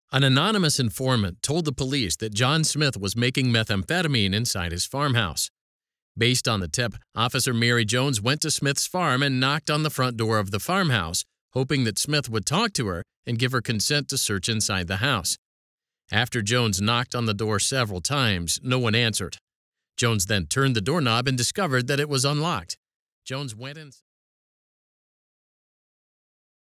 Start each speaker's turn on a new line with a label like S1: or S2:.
S1: An anonymous informant told the police that John Smith was making methamphetamine inside his farmhouse. Based on the tip, Officer Mary Jones went to Smith's farm and knocked on the front door of the farmhouse, hoping that Smith would talk to her and give her consent to search inside the house. After Jones knocked on the door several times, no one answered. Jones then turned the doorknob and discovered that it was unlocked. Jones went inside.